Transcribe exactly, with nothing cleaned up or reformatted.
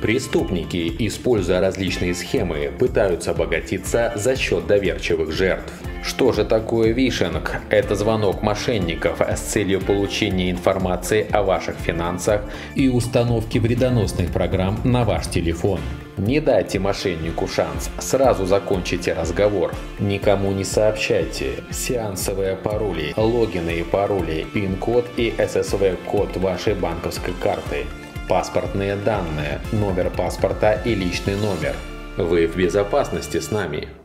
Преступники, используя различные схемы, пытаются обогатиться за счет доверчивых жертв. Что же такое вишинг? Это звонок мошенников с целью получения информации о ваших финансах и установки вредоносных программ на ваш телефон. Не дайте мошеннику шанс, сразу закончите разговор. Никому не сообщайте сеансовые пароли, логины и пароли, пин-код и эс эс ви-код вашей банковской карты, паспортные данные, номер паспорта и личный номер. Вы в безопасности с нами.